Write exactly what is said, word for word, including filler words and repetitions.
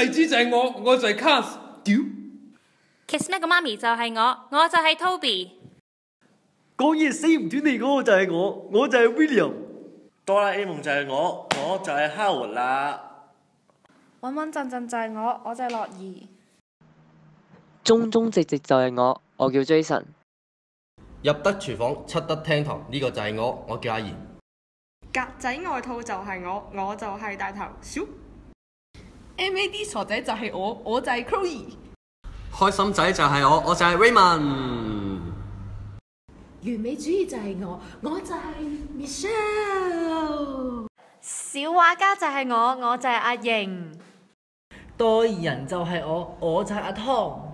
弟子就係我，我就係 Cars。屌 Kismet 個媽咪就係我，我就係 Toby。 講嘢死唔斷你嗰個就係我，我就係 William。 哆啦 A 夢就係我，我就係 Howard 啦。 穩穩陣陣就係我，我就係樂兒。 忠忠直直就係我，我叫 Jason。 入得廚房，出得廳堂，呢、這個就係我，我叫阿賢。 格仔外套就係我，我就係大頭小。 M A D 傻仔就係我，我就係 Chloe。 開心仔就係我，我就係 Raymond。 完美主義就係我，我就係 Michelle。 小畫家就係我，我就係阿瑩。 代言人就係我，我就係阿湯。